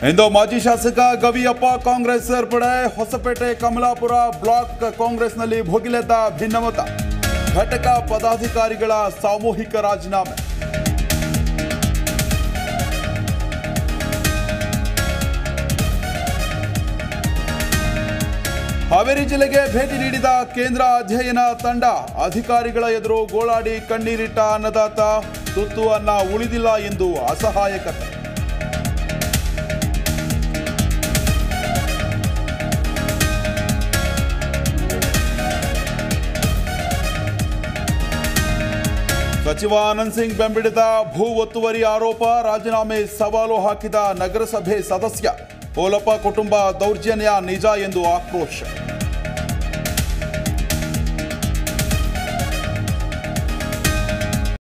ಇಂದು ಮಾಜಿ ಶಾಸಕ ಗವಿಯಪ್ಪ ಕಾಂಗ್ರೆಸ್ ಸೇರ್ಪಡೆ. ಹೊಸಪೇಟೆ ಕಮಲಾಪುರ ಬ್ಲಾಕ್ ಕಾಂಗ್ರೆಸ್ನಲ್ಲಿ ಭುಗಿಲೆದ್ದ ಭಿನ್ನಮತ. ಘಟಕ ಪದಾಧಿಕಾರಿಗಳ ಸಾಮೂಹಿಕ ರಾಜೀನಾಮೆ. ಹಾವೇರಿ ಜಿಲ್ಲೆಗೆ ಭೇಟಿ ನೀಡಿದ ಕೇಂದ್ರ ಅಧ್ಯಯನ ತಂಡ. ಅಧಿಕಾರಿಗಳ ಎದುರು ಗೋಳಾಡಿ ಕಣ್ಣೀರಿಟ್ಟ ಅನ್ನದಾತ. ತುತ್ತು ಅನ್ನ ಉಳಿದಿಲ್ಲ ಎಂದು ಅಸಹಾಯಕತೆ. ಸಚಿವ ಆನಂದ್ ಸಿಂಗ್ ಬೆಂಬಲಿತ ಭೂ ಒತ್ತುವರಿ ಆರೋಪ. ರಾಜೀನಾಮೆ ಸವಾಲು ಹಾಕಿದ ನಗರಸಭೆ ಸದಸ್ಯ. ಓಲಪ್ಪ ಕುಟುಂಬ ದೌರ್ಜನ್ಯ ನಿಜ ಎಂದು ಆಕ್ರೋಶ.